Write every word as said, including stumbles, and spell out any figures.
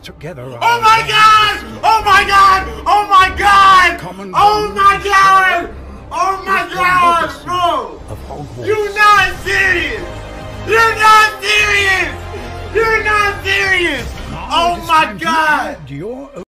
together. Oh my god! Oh my god! Oh my god! Common Oh my goals god! Oh my is the god, legacy bro! of Hogwarts. You're not serious! You're not serious! You're not serious! Now Oh it is my time to god! add your